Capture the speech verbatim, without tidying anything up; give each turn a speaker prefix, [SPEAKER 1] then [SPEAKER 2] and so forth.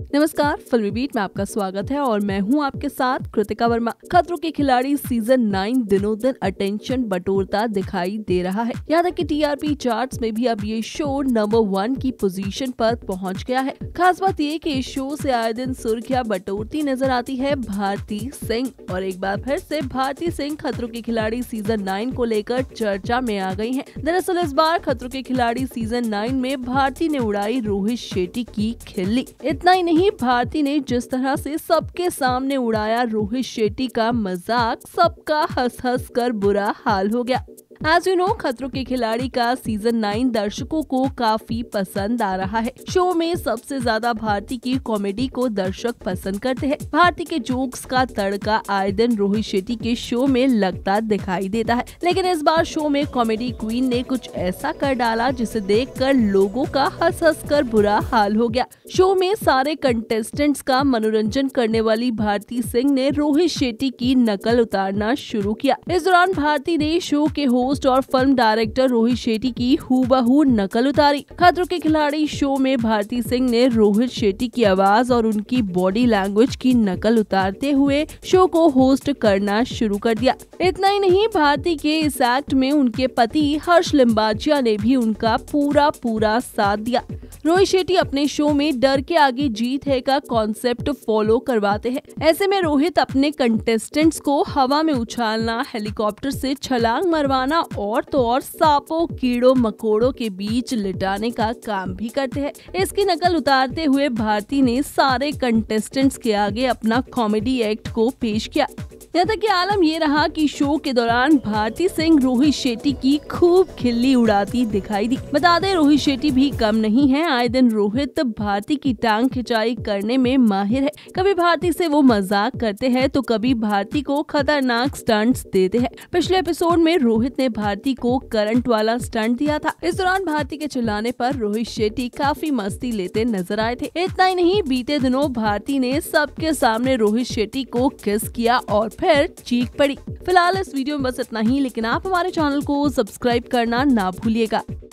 [SPEAKER 1] नमस्कार, फिल्मी बीट में आपका स्वागत है और मैं हूं आपके साथ कृतिका वर्मा। खतरों के खिलाड़ी सीजन नाइन दिनों दिन अटेंशन बटोरता दिखाई दे रहा है। यहाँ तक कि टीआरपी चार्ट्स में भी अब ये शो नंबर वन की पोजीशन पर पहुंच गया है। खास बात ये कि इस शो से आए दिन सुर्खियां बटोरती नजर आती है भारती सिंह, और एक बार फिर से भारती सिंह खतरों के खिलाड़ी सीजन नाइन को लेकर चर्चा में आ गई है। दरअसल इस बार खतरों के खिलाड़ी सीजन नाइन में भारती ने उड़ाई रोहित शेट्टी की खिल्ली। इतना ही नहीं, भारती ने जिस तरह से सबके सामने उड़ाया रोहित शेट्टी का मजाक, सबका हंस हंस कर बुरा हाल हो गया। एज यू नो, खतरों के खिलाड़ी का सीजन नाइन दर्शकों को काफी पसंद आ रहा है। शो में सबसे ज्यादा भारती की कॉमेडी को दर्शक पसंद करते हैं। भारती के जोक्स का तड़का आए दिन रोहित शेट्टी के शो में लगता दिखाई देता है, लेकिन इस बार शो में कॉमेडी क्वीन ने कुछ ऐसा कर डाला जिसे देखकर लोगों का हंस हंस कर बुरा हाल हो गया। शो में सारे कंटेस्टेंट्स का मनोरंजन करने वाली भारती सिंह ने रोहित शेट्टी की नकल उतारना शुरू किया। इस दौरान भारती ने शो के होस्ट और फिल्म डायरेक्टर रोहित शेट्टी की हूबहू नकल उतारी। खतरों के खिलाड़ी शो में भारती सिंह ने रोहित शेट्टी की आवाज और उनकी बॉडी लैंग्वेज की नकल उतारते हुए शो को होस्ट करना शुरू कर दिया। इतना ही नहीं, भारती के इस एक्ट में उनके पति हर्ष लिम्बाचिया ने भी उनका पूरा पूरा साथ दिया। रोहित शेट्टी अपने शो में डर के आगे जीत है का कॉन्सेप्ट फॉलो करवाते हैं। ऐसे में रोहित अपने कंटेस्टेंट्स को हवा में उछालना, हेलीकॉप्टर से छलांग मरवाना और तो और सांपों कीड़ों मकोड़ों के बीच लिटाने का काम भी करते हैं। इसकी नकल उतारते हुए भारती ने सारे कंटेस्टेंट्स के आगे अपना कॉमेडी एक्ट को पेश किया। यहाँ तक कि आलम ये रहा कि शो के दौरान भारती सिंह रोहित शेट्टी की खूब खिल्ली उड़ाती दिखाई दी। बता दें, रोहित शेट्टी भी कम नहीं है। आए दिन रोहित भारती की टांग खिंचाई करने में माहिर है। कभी भारती से वो मजाक करते हैं तो कभी भारती को खतरनाक स्टंट्स देते हैं। पिछले एपिसोड में रोहित ने भारती को करंट वाला स्टंट दिया था। इस दौरान भारती के चिल्लाने पर रोहित शेट्टी काफी मस्ती लेते नजर आए थे। इतना ही नहीं, बीते दिनों भारती ने सबके सामने रोहित शेट्टी को किस किया और फिर चीख पड़ी। फिलहाल इस वीडियो में बस इतना ही, लेकिन आप हमारे चैनल को सब्सक्राइब करना ना भूलिएगा।